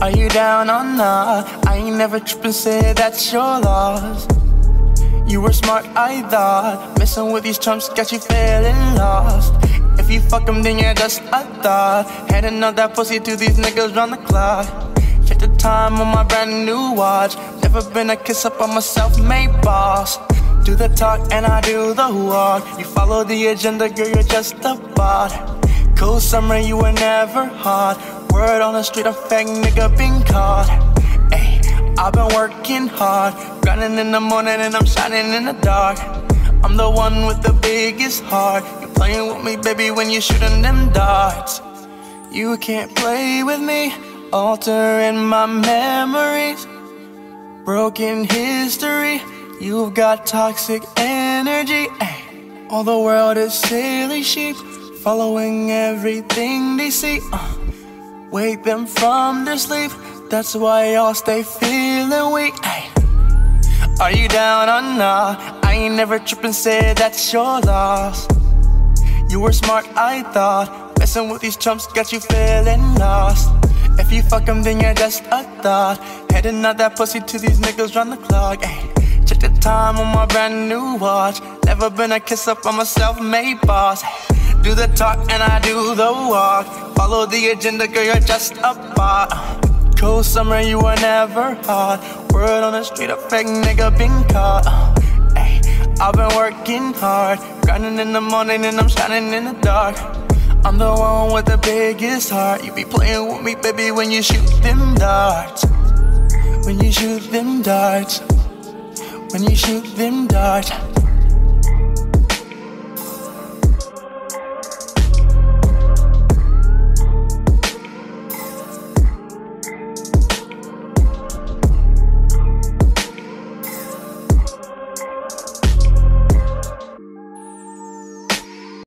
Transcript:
Are you down or not? I ain't never trippin', say that's your loss. You were smart, I thought. Messin' with these chumps got you feeling lost. If you fuck them, then you're just a thot. Handing out that pussy to these niggas round the clock. Check the time on my brand new watch. Never been a kiss up on my self-made boss. Do the talk and I do the walk. You follow the agenda, girl, you're just a bot. Cool summer, you were never hot. Word on the street, a fake nigga been caught. Ayy, I've been working hard, grinding in the morning and I'm shining in the dark. I'm the one with the biggest heart. You playing with me, baby, when you shooting them darts. You can't play with me, altering my memories. Broken history, you've got toxic energy. Ay, all the world is silly sheep, following everything they see. Wake them from their sleep, that's why y'all stay feeling weak. Ay. Are you down or not? I ain't never trippin', say that's your loss. You were smart, I thought. Messin' with these chumps got you feeling lost. If you fuck them, then you're just a thot. Heading out that pussy to these niggas round the clock. Ay. Check the time on my brand new watch. Never been a kiss up on my self-made boss. Do the talk and I do the walk. Follow the agenda, girl, you're just a bot. Cool summer, you were never hot. Word on the street, a fake nigga been caught. Ay, I've been working hard, grinding in the morning and I'm shining in the dark. I'm the one with the biggest heart. You be playing with me, baby, when you shoot them darts. When you shoot them darts. When you shoot them darts.